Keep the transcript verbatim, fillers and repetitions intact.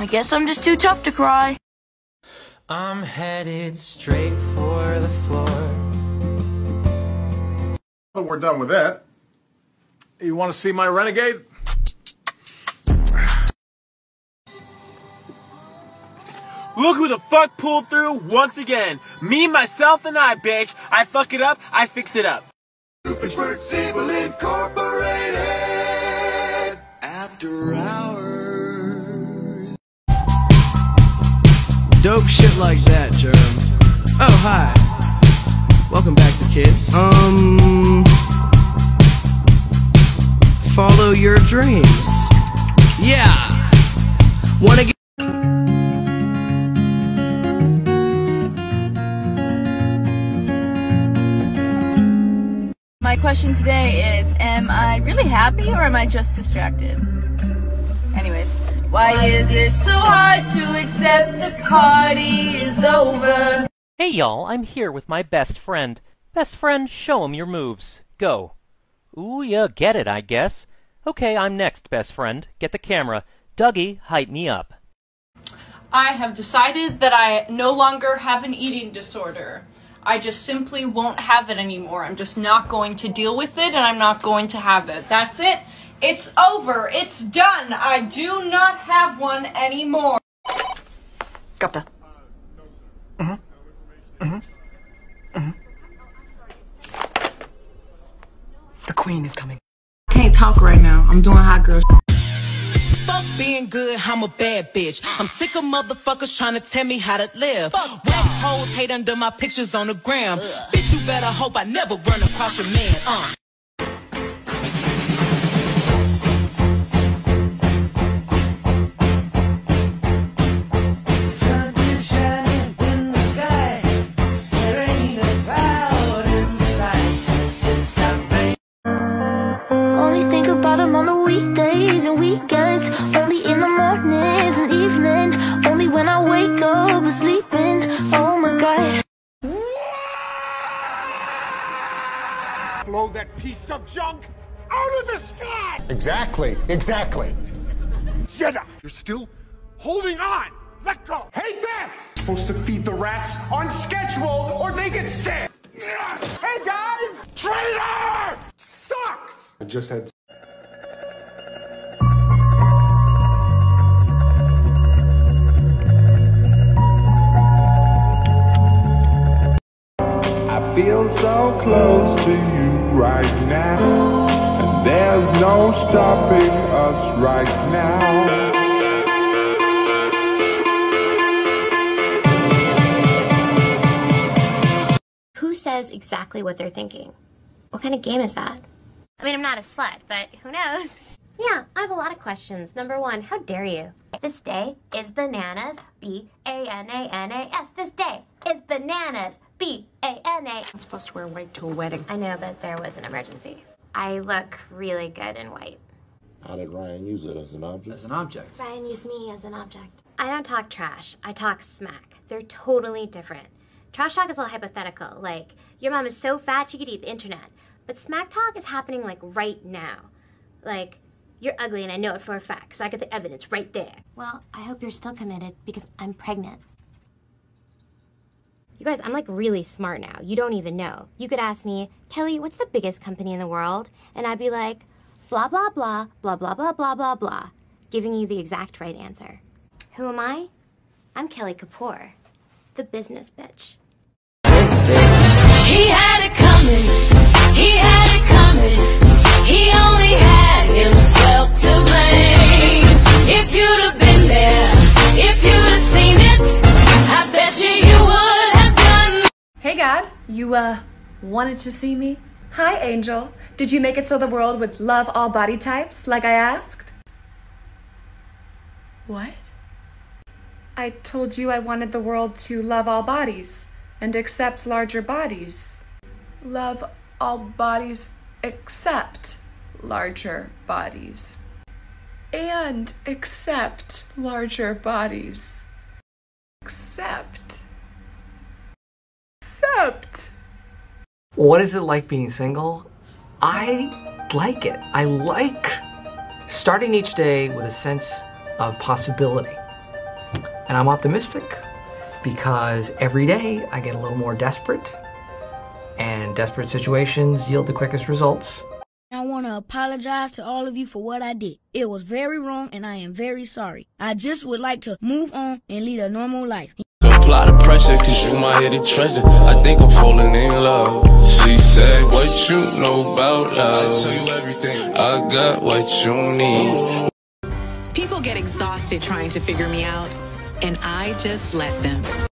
I guess I'm just too tough to cry. I'm headed straight for the floor. Well, we're done with that. You want to see my Renegade? Look who the fuck pulled through once again. Me, myself, and I, bitch. I fuck it up, I fix it up. Pittsburgh Sable Incorporated. After hours. Dope shit like that, Germ. Oh, hi. Welcome back to Kids. Um... Follow your dreams. Yeah! Wanna get... My question today is, am I really happy or am I just distracted? Anyways, why is it so hard to accept the party is over? Hey y'all, I'm here with my best friend. Best friend, show him your moves. Go. Ooh, yeah, get it, I guess. Okay, I'm next, best friend. Get the camera. Dougie, hype me up. I have decided that I no longer have an eating disorder. I just simply won't have it anymore. I'm just not going to deal with it, and I'm not going to have it. That's it. It's over. It's done. I do not have one anymore. Drop Mm-hmm. Mm-hmm. Mm-hmm. The queen is coming. Can't talk right now. I'm doing hot girl. Fuck being good, I'm a bad bitch. I'm sick of motherfuckers trying to tell me how to live. Whack hoes hate under my pictures on the gram. Bitch, you better hope I never run across your man. Uh. Only think about them on the weekdays and weekends. Only in the mornings and evening. Only when I wake up or sleeping. Oh my God. Blow that piece of junk out of the sky! Exactly, exactly. Jedi, you're still holding on! Let go! Hey, Bess! Supposed to feed the rats on schedule or they get sick! Hey, guys! Traitor! Sucks! I just had... I feel so close to you right now, and there's no stopping us right now. Who says exactly what they're thinking? What kind of game is that? I mean, I'm not a slut, but who knows? Yeah, I have a lot of questions. Number one, how dare you? This day is bananas, B A N A N A S. This day is bananas, B A N A. I'm supposed to wear white to a wedding. I know, but there was an emergency. I look really good in white. How did Ryan use it as an object? As an object. Ryan used me as an object. I don't talk trash. I talk smack. They're totally different. Trash talk is all hypothetical, like, your mom is so fat she could eat the internet. But smack talk is happening, like, right now. Like, you're ugly and I know it for a fact, because I got the evidence right there. Well, I hope you're still committed, because I'm pregnant. You guys, I'm, like, really smart now. You don't even know. You could ask me, Kelly, what's the biggest company in the world? And I'd be like, blah, blah, blah, blah, blah, blah, blah, blah, blah, giving you the exact right answer. Who am I? I'm Kelly Kapoor, the business bitch. He had it coming, he had it coming, he only had himself to blame. If you'd have been there, if you'd have seen it, I bet you you would have done. Hey God, you uh, wanted to see me? Hi Angel, did you make it so the world would love all body types like I asked? What? I told you I wanted the world to love all bodies. And accept larger bodies. Love all bodies except larger bodies. And accept larger bodies. Accept. Accept. What is it like being single? I like it. I like starting each day with a sense of possibility. And I'm optimistic because every day I get a little more desperate, and desperate situations yield the quickest results. I want to apologize to all of you for what I did. It was very wrong and I am very sorry. I just would like to move on and lead a normal life. Apply the pressure cause you my hidden treasure. I think I'm falling in love. She said, what you know about love? I tell you everything. I got what you need. People get exhausted trying to figure me out, and I just let them.